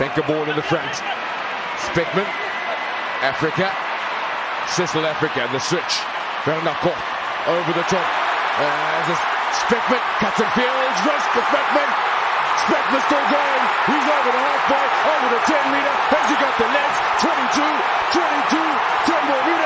Benker ball in the front. Speckman, Africa, Cecil Africa, the switch. Vernako over the top. Speckman cuts and fields, risk for Speckman. Speckman still going. He's over the halfway, over the 10 meter. Has he got the legs? 22, 10 more meters.